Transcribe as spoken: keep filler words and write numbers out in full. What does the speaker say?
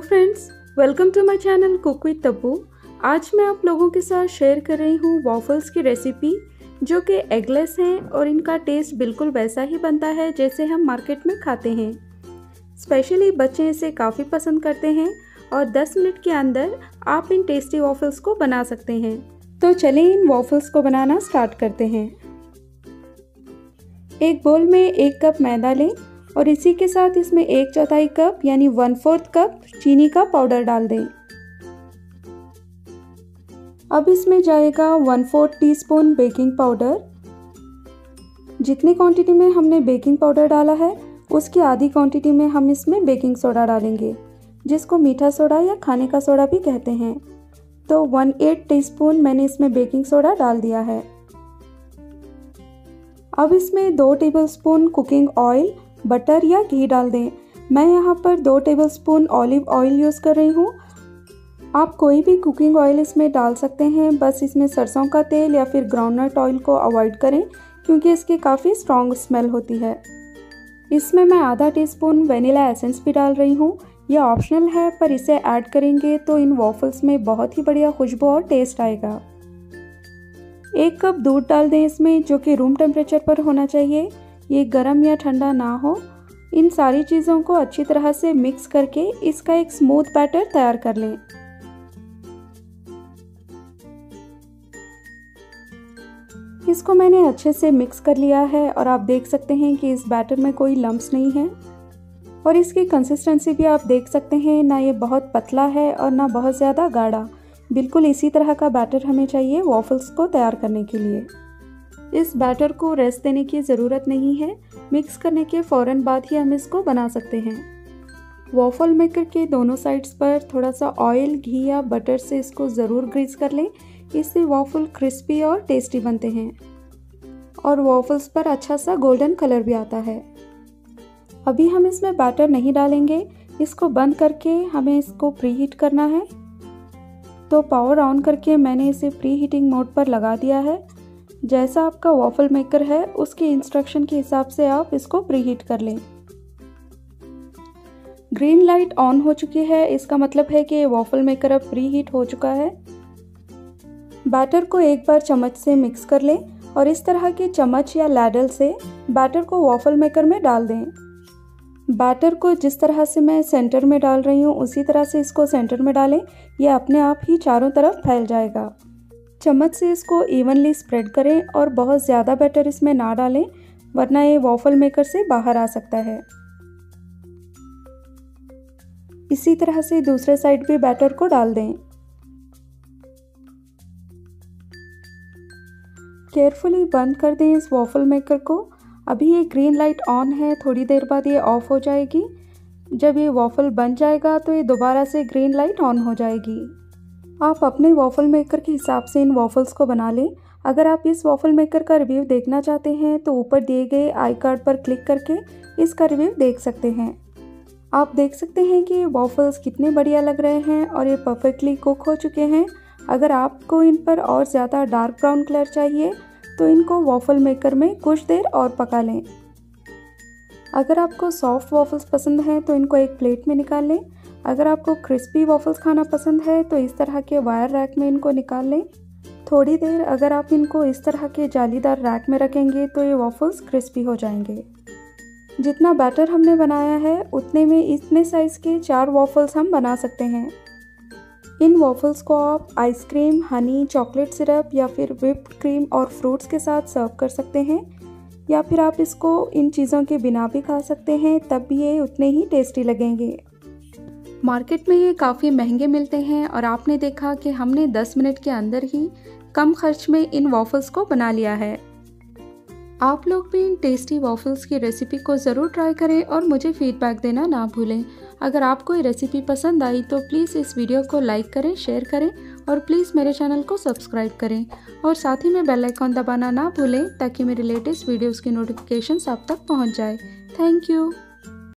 Friends, welcome to my channel cook with Tabbu. आज मैं आप लोगों के साथ शेयर कर रही हूँ वॉफल्स की रेसिपी, जो कि एगलेस हैं और इनका टेस्ट बिल्कुल वैसा ही बनता है जैसे हम मार्केट में खाते हैं। स्पेशली बच्चे इसे काफ़ी पसंद करते हैं और दस मिनट के अंदर आप इन टेस्टी वॉफल्स को बना सकते हैं। तो चलिए इन वॉफल्स को बनाना स्टार्ट करते हैं। एक बोल में एक कप मैदा लें और इसी के साथ इसमें एक चौथाई कप यानी वन फोर्थ कप चीनी का पाउडर डाल दें। अब इसमें जाएगा one fourth teaspoon baking powder. जितनी क्वांटिटी में हमने बेकिंग पाउडर डाला है उसकी आधी क्वांटिटी में हम इसमें बेकिंग सोडा डालेंगे, जिसको मीठा सोडा या खाने का सोडा भी कहते हैं। तो वन एट टीस्पून मैंने इसमें बेकिंग सोडा डाल दिया है। अब इसमें दो टेबलस्पून कुकिंग ऑयल, बटर या घी डाल दें। मैं यहाँ पर दो टेबलस्पून ऑलिव ऑयल यूज़ कर रही हूँ। आप कोई भी कुकिंग ऑयल इसमें डाल सकते हैं, बस इसमें सरसों का तेल या फिर ग्राउंडनट ऑयल को अवॉइड करें क्योंकि इसकी काफ़ी स्ट्रॉन्ग स्मेल होती है। इसमें मैं आधा टीस्पून वेनिला एसेंस भी डाल रही हूँ। यह ऑप्शनल है, पर इसे ऐड करेंगे तो इन वॉफल्स में बहुत ही बढ़िया खुशबू और टेस्ट आएगा। एक कप दूध डाल दें इसमें, जो कि रूम टेम्परेचर पर होना चाहिए। ये गर्म या ठंडा ना हो। इन सारी चीज़ों को अच्छी तरह से मिक्स करके इसका एक स्मूथ बैटर तैयार कर लें। इसको मैंने अच्छे से मिक्स कर लिया है और आप देख सकते हैं कि इस बैटर में कोई लम्प्स नहीं है और इसकी कंसिस्टेंसी भी आप देख सकते हैं, ना ये बहुत पतला है और ना बहुत ज़्यादा गाढ़ा। बिल्कुल इसी तरह का बैटर हमें चाहिए वॉफल्स को तैयार करने के लिए। इस बैटर को रेस्ट देने की ज़रूरत नहीं है, मिक्स करने के फ़ौरन बाद ही हम इसको बना सकते हैं। वॉफल मेकर के दोनों साइड्स पर थोड़ा सा ऑयल, घी या बटर से इसको ज़रूर ग्रीस कर लें। इससे वॉफल क्रिस्पी और टेस्टी बनते हैं और वॉफल्स पर अच्छा सा गोल्डन कलर भी आता है। अभी हम इसमें बैटर नहीं डालेंगे, इसको बंद करके हमें इसको प्री हीट करना है। तो पावर ऑन करके मैंने इसे प्री हीटिंग मोड पर लगा दिया है। जैसा आपका वॉफल मेकर है उसके इंस्ट्रक्शन के हिसाब से आप इसको प्री हीट कर लें। ग्रीन लाइट ऑन हो चुकी है, इसका मतलब है कि वॉफल मेकर अब प्री हीट हो चुका है। बैटर को एक बार चम्मच से मिक्स कर लें और इस तरह के चम्मच या लैडल से बैटर को वॉफल मेकर में डाल दें। बैटर को जिस तरह से मैं सेंटर में डाल रही हूँ उसी तरह से इसको सेंटर में डालें, यह अपने आप ही चारों तरफ फैल जाएगा। चम्मच से इसको इवनली स्प्रेड करें और बहुत ज़्यादा बैटर इसमें ना डालें, वरना ये वॉफल मेकर से बाहर आ सकता है। इसी तरह से दूसरे साइड भी बैटर को डाल दें। केयरफुली बंद कर दें इस वॉफल मेकर को। अभी ये ग्रीन लाइट ऑन है, थोड़ी देर बाद ये ऑफ हो जाएगी। जब ये वॉफल बन जाएगा तो ये दोबारा से ग्रीन लाइट ऑन हो जाएगी। आप अपने वॉफल मेकर के हिसाब से इन वॉफल्स को बना लें। अगर आप इस वॉफल मेकर का रिव्यू देखना चाहते हैं तो ऊपर दिए गए आई कार्ड पर क्लिक करके इसका रिव्यू देख सकते हैं। आप देख सकते हैं कि ये वॉफल्स कितने बढ़िया लग रहे हैं और ये परफेक्टली कुक हो चुके हैं। अगर आपको इन पर और ज़्यादा डार्क ब्राउन कलर चाहिए तो इनको वॉफल मेकर में कुछ देर और पका लें। अगर आपको सॉफ्ट वॉफल्स पसंद हैं तो इनको एक प्लेट में निकाल लें। अगर आपको क्रिस्पी वॉफल्स खाना पसंद है तो इस तरह के वायर रैक में इनको निकाल लें। थोड़ी देर अगर आप इनको इस तरह के जालीदार रैक में रखेंगे तो ये वॉफल्स क्रिस्पी हो जाएंगे। जितना बैटर हमने बनाया है उतने में इतने साइज़ के चार वॉफल्स हम बना सकते हैं। इन वॉफल्स को आप आइसक्रीम, हनी, चॉकलेट सिरप या फिर व्हिप्ड क्रीम और फ्रूट्स के साथ सर्व कर सकते हैं, या फिर आप इसको इन चीज़ों के बिना भी खा सकते हैं, तब भी ये उतने ही टेस्टी लगेंगे। मार्केट में ये काफ़ी महंगे मिलते हैं और आपने देखा कि हमने दस मिनट के अंदर ही कम खर्च में इन वॉफल्स को बना लिया है। आप लोग भी इन टेस्टी वॉफल्स की रेसिपी को ज़रूर ट्राई करें और मुझे फीडबैक देना ना भूलें। अगर आपको ये रेसिपी पसंद आई तो प्लीज़ इस वीडियो को लाइक करें, शेयर करें और प्लीज़ मेरे चैनल को सब्सक्राइब करें और साथ ही में बेल आइकॉन दबाना ना भूलें ताकि मेरे लेटेस्ट वीडियोज़ की नोटिफिकेशंस आप तक पहुँच जाए। Thank you.